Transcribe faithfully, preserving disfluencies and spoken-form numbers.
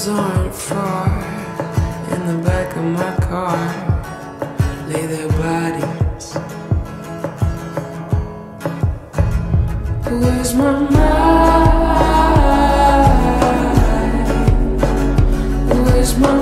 Wheels aren't far. In the back of my car lay their bodies. Where's my mind? Where's my